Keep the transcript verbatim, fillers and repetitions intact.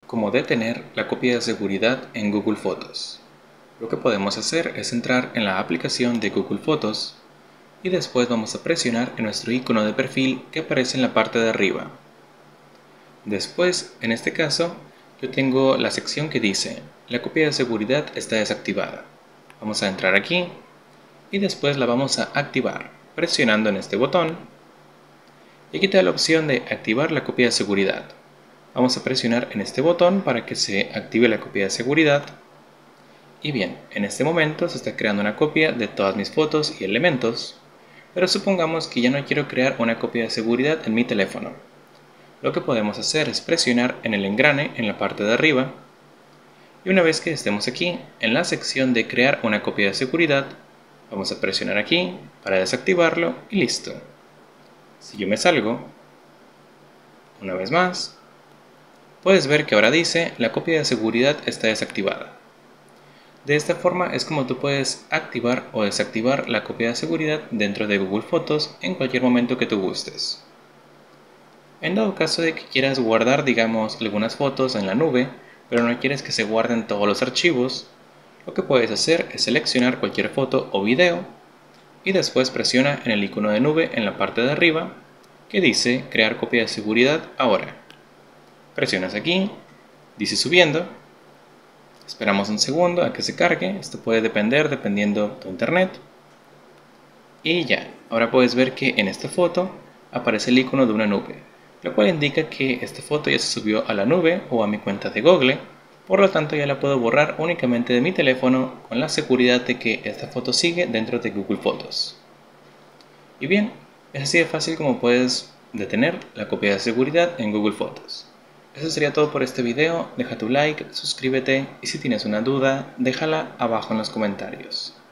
Cómo detener la copia de seguridad en Google Fotos. Lo que podemos hacer es entrar en la aplicación de Google Fotos y después vamos a presionar en nuestro icono de perfil que aparece en la parte de arriba. Después, en este caso, yo tengo la sección que dice la copia de seguridad está desactivada. Vamos a entrar aquí y después la vamos a activar presionando en este botón y aquí te da la opción de activar la copia de seguridad. Vamos a presionar en este botón para que se active la copia de seguridad. Y bien, en este momento se está creando una copia de todas mis fotos y elementos, pero supongamos que ya no quiero crear una copia de seguridad en mi teléfono. Lo que podemos hacer es presionar en el engrane en la parte de arriba, y una vez que estemos aquí, en la sección de crear una copia de seguridad, vamos a presionar aquí para desactivarlo y listo. Si yo me salgo, una vez más, puedes ver que ahora dice la copia de seguridad está desactivada. De esta forma es como tú puedes activar o desactivar la copia de seguridad dentro de Google Fotos en cualquier momento que tú gustes. En dado caso de que quieras guardar, digamos, algunas fotos en la nube, pero no quieres que se guarden todos los archivos, lo que puedes hacer es seleccionar cualquier foto o video y después presiona en el icono de nube en la parte de arriba que dice crear copia de seguridad ahora. Presionas aquí, dice subiendo. Esperamos un segundo a que se cargue, esto puede depender dependiendo tu internet. Y ya, ahora puedes ver que en esta foto aparece el icono de una nube, lo cual indica que esta foto ya se subió a la nube o a mi cuenta de Google, por lo tanto ya la puedo borrar únicamente de mi teléfono con la seguridad de que esta foto sigue dentro de Google Fotos. Y bien, es así de fácil como puedes detener la copia de seguridad en Google Fotos. Eso sería todo por este video, deja tu like, suscríbete y si tienes una duda, déjala abajo en los comentarios.